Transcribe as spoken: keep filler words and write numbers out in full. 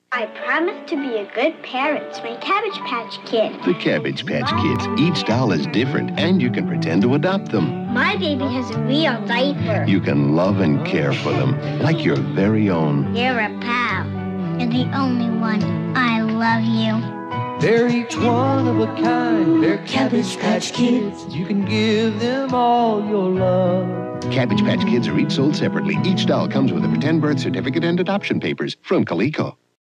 I promise to be a good parent to my Cabbage Patch Kid. The Cabbage Patch Kids. Each doll is different, and you can pretend to adopt them. My baby has a real diaper. You can love and care for them, like your very own. You're a pal. You're the only one. I love you. They're each one of a kind. They're Cabbage Patch Kids. You can give them all your love. Cabbage Patch Kids are each sold separately. Each doll comes with a pretend birth certificate and adoption papers from Coleco.